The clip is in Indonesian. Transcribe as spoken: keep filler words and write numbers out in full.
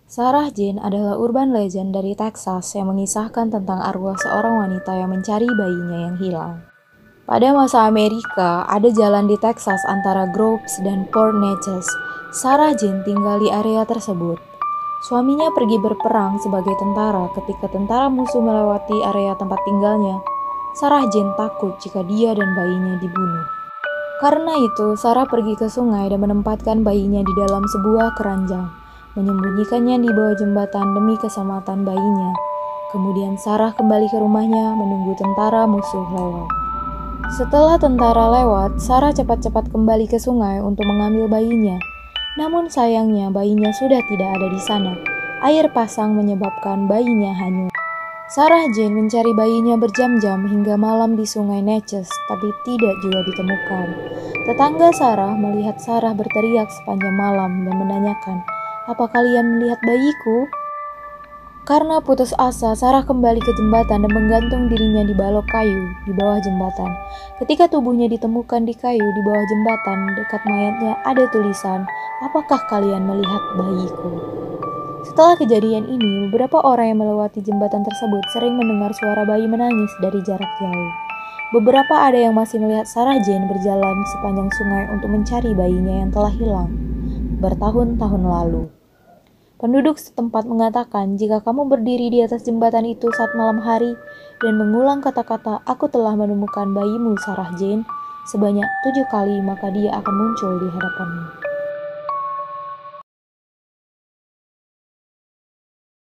Sarah Jane adalah urban legend dari Texas yang mengisahkan tentang arwah seorang wanita yang mencari bayinya yang hilang. Pada masa Amerika, ada jalan di Texas antara Groves dan Port Neches. Sarah Jane tinggal di area tersebut. Suaminya pergi berperang sebagai tentara ketika tentara musuh melewati area tempat tinggalnya. Sarah Jane takut jika dia dan bayinya dibunuh. Karena itu, Sarah pergi ke sungai dan menempatkan bayinya di dalam sebuah keranjang, menyembunyikannya di bawah jembatan demi keselamatan bayinya. Kemudian Sarah kembali ke rumahnya menunggu tentara musuh lewat. Setelah tentara lewat, Sarah cepat-cepat kembali ke sungai untuk mengambil bayinya. Namun sayangnya bayinya sudah tidak ada di sana. Air pasang menyebabkan bayinya hanyut. Sarah Jane mencari bayinya berjam-jam hingga malam di sungai Neches, tapi tidak juga ditemukan. Tetangga Sarah melihat Sarah berteriak sepanjang malam dan menanyakan, "Apa kalian melihat bayiku?" Karena putus asa, Sarah kembali ke jembatan dan menggantung dirinya di balok kayu di bawah jembatan. Ketika tubuhnya ditemukan di kayu di bawah jembatan, dekat mayatnya ada tulisan, "Apakah kalian melihat bayiku?" Setelah kejadian ini, beberapa orang yang melewati jembatan tersebut sering mendengar suara bayi menangis dari jarak jauh. Beberapa ada yang masih melihat Sarah Jane berjalan sepanjang sungai untuk mencari bayinya yang telah hilang bertahun-tahun lalu. Penduduk setempat mengatakan jika kamu berdiri di atas jembatan itu saat malam hari dan mengulang kata-kata "Aku telah menemukan bayimu Sarah Jane" sebanyak tujuh kali, maka dia akan muncul di hadapanmu.